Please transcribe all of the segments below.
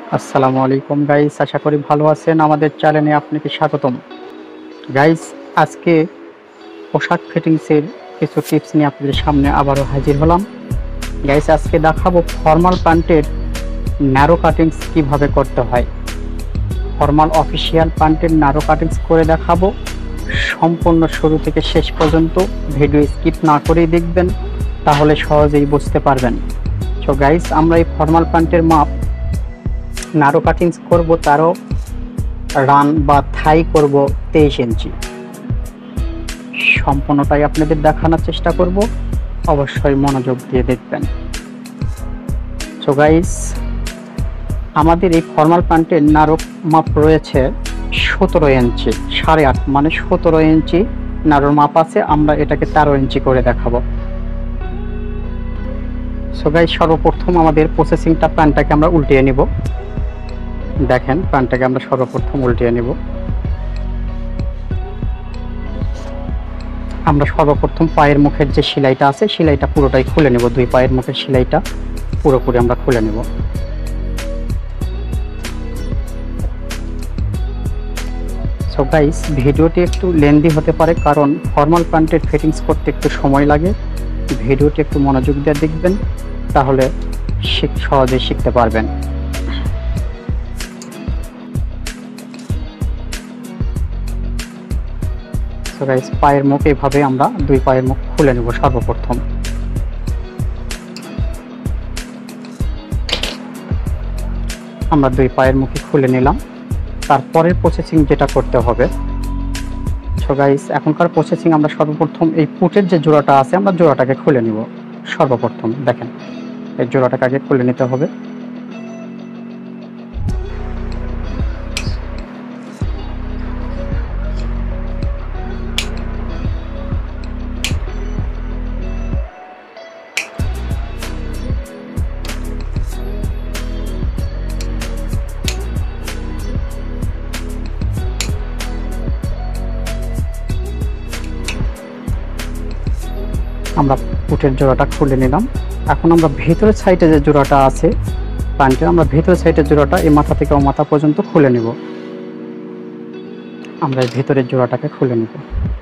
আসসালামু আলাইকুম গাইস, আশা করি ভালো আছেন। আমাদের চ্যানেলে আপনাকে স্বাগতম। গাইস, আজকে পোশাক ফিটিংসের কিছু টিপস নিয়ে আপনাদের সামনে আবারও হাজির হলাম। গাইস, আজকে দেখাবো ফর্মাল প্যান্টের ন্যারো কাটিংস কিভাবে করতে হয়। ফর্মাল অফিসিয়াল প্যান্টের ন্যারো কাটিংস করে দেখাবো। সম্পূর্ণ শুরু থেকে শেষ পর্যন্ত ভিডিও স্কিপ না করেই দেখবেন, তাহলে সহজেই বুঝতে পারবেন। তো গাইস, আমরা এই ফর্মাল প্যান্টের মাপ ন্যারো কাটিংস করব, তারও রান বা থাই করব 23 ইঞ্চি। সম্পূর্ণটাই আপনাদের দেখানোর চেষ্টা করব, অবশ্যই মনোযোগ দিয়ে দেখবেন। সো গাইস, আমাদের এই ফর্মাল প্যান্টের ন্যারো মাপ রয়েছে 17 ইঞ্চি, 8.5 মানে 17 ইঞ্চি ন্যারোর মাপ আছে। আমরা এটাকে 13 ইঞ্চি করে দেখাবো। সো গাইস, সর্বপ্রথম আমাদের প্রসেসিংটা প্যান্টটাকে আমরা উল্টিয়ে নিব। দেখেন, প্যান্টটাকে আমরা সর্বপ্রথম উল্টিয়ে নিব। আমরা সর্বপ্রথম পায়ের মুখের যে সেলাইটা আছে, সেলাইটা পুরোটাই খুলে নেব। দুই পায়ের মুখের সেলাইটা পুরোপুরি আমরা খুলে নেব। সো গাইস, ভিডিওটি একটু লেন্দি হতে পারে, কারণ ফর্মাল প্যান্টের ফিটিংস করতে একটু সময় লাগে। ভিডিওটি একটু মনোযোগ দিয়ে দেখবেন, তাহলে সহজেই শিখতে পারবেন। সো গাইস, পায়ের মুখ এভাবে আমরা দুই পায়ের মুখ খুলে নেব। সর্বপ্রথম আমরা দুই পায়ের মুখে খুলে নিলাম। তারপরের প্রসেসিং যেটা করতে হবে, সো গাইস, এখনকার প্রসেসিং আমরা সর্বপ্রথম এই পুটের যে জোড়াটা আছে, আমরা জোড়াটাকে খুলে নিব। সর্বপ্রথম দেখেন, এই জোড়াটাকে আগে খুলে নিতে হবে। আমরা পুটের জোড়াটা খুলে নিলাম। এখন আমরা ভেতরের সাইডে যে জোড়াটা আছে প্যান্টের, আমরা ভেতরের সাইডের জোড়াটা এই মাথা থেকে ও মাথা পর্যন্ত খুলে নিব। আমরা এই ভেতরের জোড়াটাকে খুলে নিব।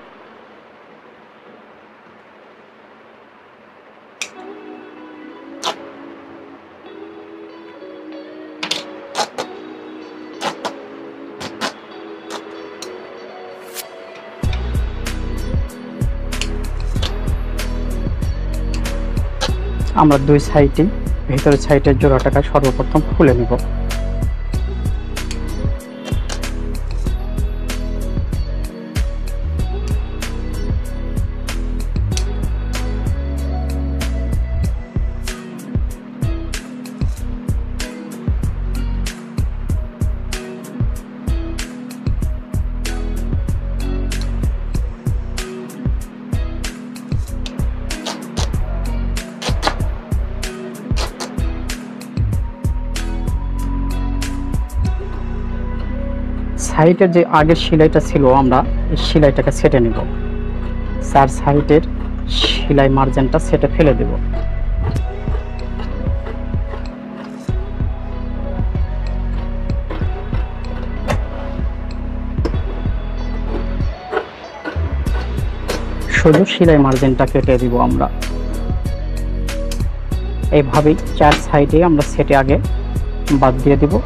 আমরা দুই সাইডে ভেতরের সাইডের জোড়াটাকে সর্বপ্রথম খুলে নিব। সাইডের যে আগের সেলাইটা ছিল, আমরা এই সেলাইটাকে সেটে নিব। চার সাইডের সেলাই মার্জিনটা সেটে ফেলে দেব। শুধু সেলাই মার্জিনটা কেটে দিব। আমরা এইভাবেই চার সাইডে আমরা সেটে আগে বাদ দিয়ে দিব।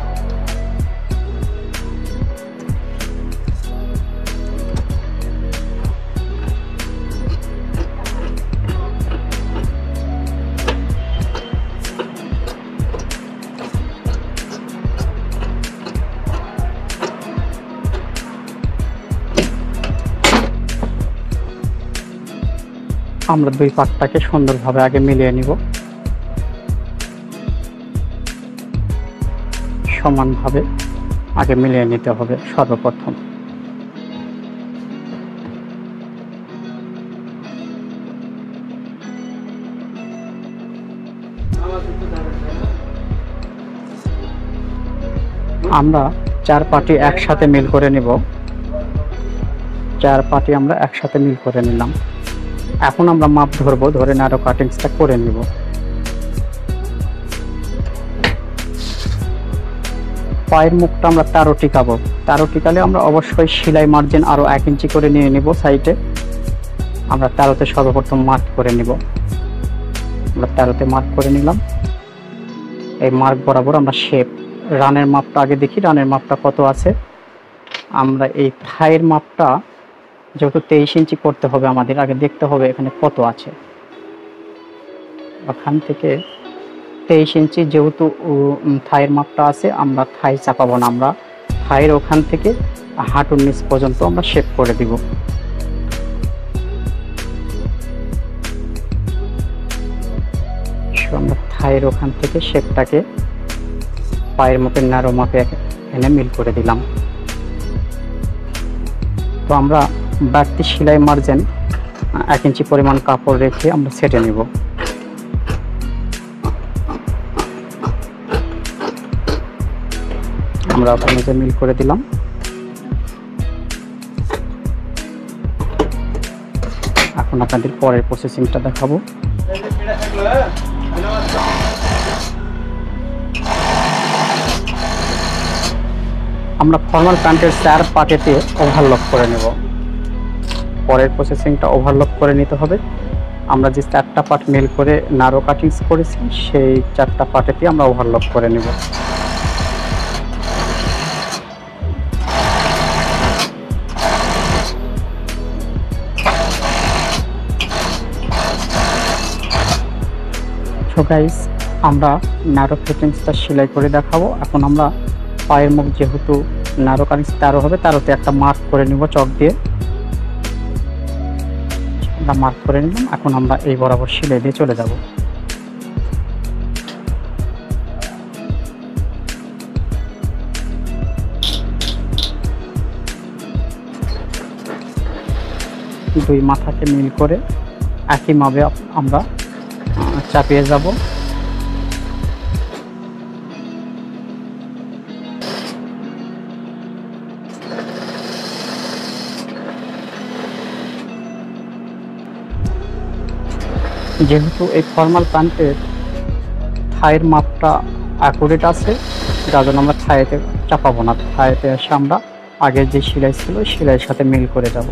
আমরা দুই পাটটাকে সুন্দরভাবে আগে মিলিয়ে নিব। সমানভাবে আগে মিলিয়ে নিতে হবে সর্বপ্রথম। আমরা চার পাটি একসাথে মিল করে নিব। চার পাটি আমরা একসাথে মিল করে নিলাম। এখন আমরা মাপ ধরবো, ধরে ন্যারো কাটিংসটা করে নিব। পায়ের মুখটা আমরা 13 টিকাবো। 13 টিকালে আমরা অবশ্যই সেলাই মার্জিন আরো 1 ইঞ্চি করে নিয়ে নিব সাইডে। আমরা 13তে সর্বপ্রথম মার্ক করে নিব। আমরা 13তে মার্ক করে নিলাম। এই মার্ক বরাবর আমরা শেপ রানের মাপটা আগে দেখি, রানের মাপটা কত আছে। আমরা এই থাইয়ের মাপটা যেহেতু 23 ইঞ্চি করতে হবে, আমাদের আগে দেখতে হবে এখানে কত আছে। ওখান থেকে 23 ইঞ্চি যেহেতু থাইয়ের মাপটা আছে, আমরা থাই চাপাবো না, আমরা থাইয়ের ওখান থেকে হাঁটুর নিচ পর্যন্ত আমরা শেপ করে দিব। আমরা থাইয়ের ওখান থেকে শেপটাকে পায়ের মুখের ন্যারো মাপে এনে মিল করে দিলাম। তো আমরা বাড়তি সেলাই মার্জিন 1 ইঞ্চি পরিমাণ কাপড় রেখে আমরা সেটে নিব। আমরা ওখানে যে মিল করে দিলাম। এখন আপনাদের পরের প্রসেসিংটা দেখাবো। আমরা ফর্মাল প্যান্টের 4 পার্টেতে ওভারলক করে নেব। পরের প্রসেসিংটা ওভারলক করে নিতে হবে। আমরা যে 4টা পার্ট মিল করে নারো কাটিংস করেছি, সেই 4টা পার্টেতে আমরা ওভারলক করে নেব। সো গাইস, আমরা নারো ফিটিংসটা সেলাই করে দেখাবো। এখন আমরা পায়ের মুখ যেহেতু নারো কাটিংস 13 হবে, 13তে একটা মার্ক করে নিব চক দিয়ে। আমরা মার্ক করে নিলাম। এখন আমরা এই বরাবর সেলাই দিয়ে চলে যাব। দুই মাথাকে মিল করে একই মাপে আমরা চাপিয়ে যাব। যেহেতু এই ফর্মাল প্যান্টের থাইয়ের মাপটা অ্যাকুরেট আছে, যার জন্য আমরা থাইতে চাপাবো না। থাইতে এসে আমরা আগের যে সেলাই ছিল সেলাইয়ের সাথে মিল করে যাব।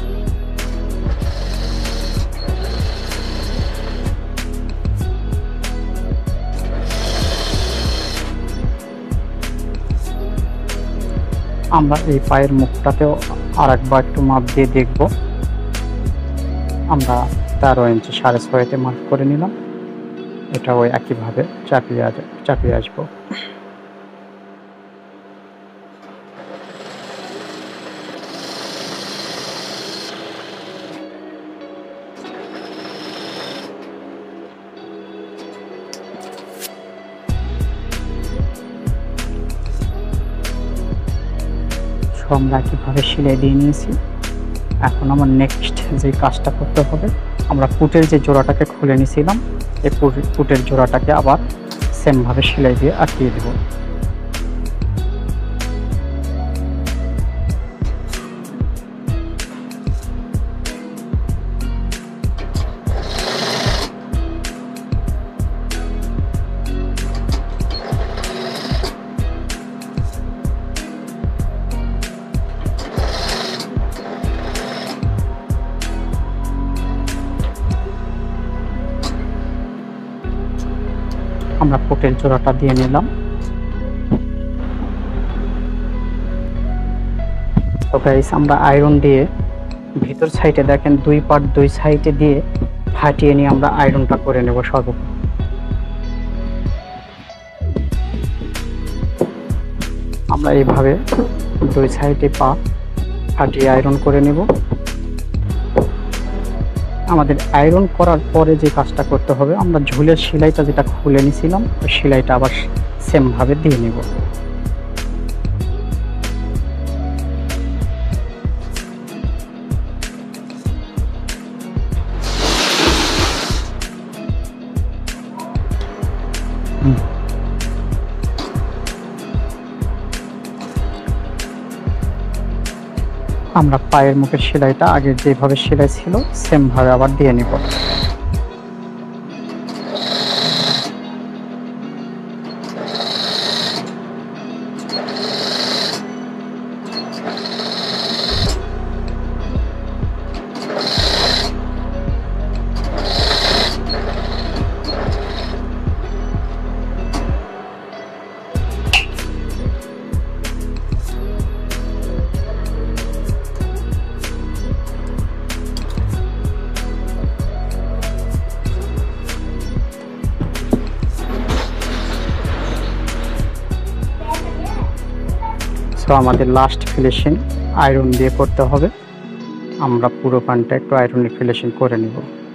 আমরা এই পায়ের মুখটাতেও আর একবার একটু মাপ দিয়ে দেখব। আমরা 13 ইঞ্চি 6.5তে মার্ক করে নিলাম। এটা ওই একইভাবে চাপিয়ে আসবো। আমরা একইভাবে সেলাই দিয়ে নিয়েছি। এখন আমার নেক্সট যে কাজটা করতে হবে, আমরা পুটের যে জোড়াটাকে খুলে নিয়েছিলাম, এই পুটের জোড়াটাকে আবার সেমভাবে সেলাই দিয়ে আটকিয়ে দেব। আমরা পুটের জোড়াটা দিয়ে নিলাম। তো গাইস, আমরা আয়রন দিয়ে ভিতর সাইডে দেখেন 2 পার্ট 2 সাইডে দিয়ে ফাটিয়ে নিয়ে আমরা আয়রনটা করে নেব। সর্বপ্রথম আমরা এইভাবে 2 সাইডে পা ফাটিয়ে আয়রন করে নেব। আমাদের আয়রন করার পরে যে কাজটা করতে হবে, আমরা ঝুলের সেলাইটা যেটা খুলে নিয়েছিলাম, ওই সেলাইটা আবার সেমভাবে দিয়ে নেব। আমরা পায়ের মুখের সেলাইটা আগের যেভাবে সেলাই ছিল সেম ভাবে আবার দিয়ে নিব। সো আমাদের লাস্ট ফিনিশিং আয়রন দিয়ে করতে হবে। আমরা পুরো প্যান্টটা একটু আয়রনে ফিনিশিং করে নিব।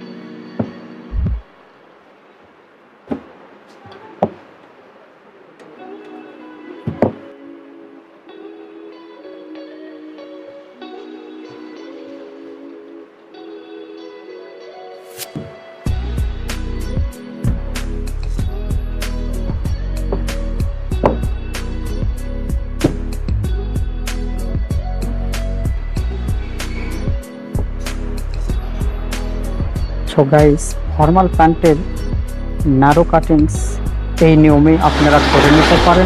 সো গাইস, ফর্মাল প্যান্টের ন্যারো কাটিংস এই নিয়মে আপনারা করে নিতে পারেন।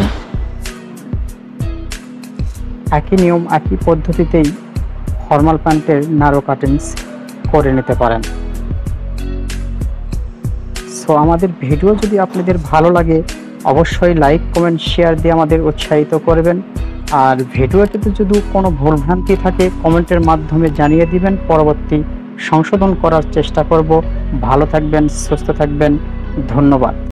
একই নিয়ম একই পদ্ধতিতেই ফর্মাল প্যান্টের ন্যারো কাটিংস করে নিতে পারেন। সো আমাদের ভিডিও যদি আপনাদের ভালো লাগে অবশ্যই লাইক কমেন্ট শেয়ার দিয়ে আমাদের উৎসাহিত করবেন। আর ভিডিওতে যদি কোনো ভুলভ্রান্তি থাকে কমেন্টের মাধ্যমে জানিয়ে দিবেন, পরবর্তী সংশোধন করার চেষ্টা করব। ভালো থাকবেন, সুস্থ থাকবেন, ধন্যবাদ।